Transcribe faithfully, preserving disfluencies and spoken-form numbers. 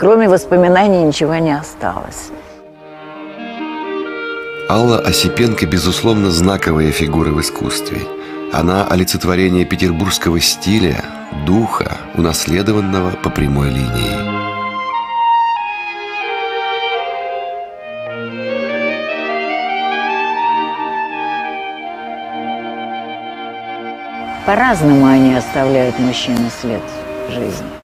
Кроме воспоминаний ничего не осталось. Алла Осипенко, безусловно, знаковая фигура в искусстве. Она олицетворение петербургского стиля, духа, унаследованного по прямой линии. По-разному они оставляют мужчине след в жизни.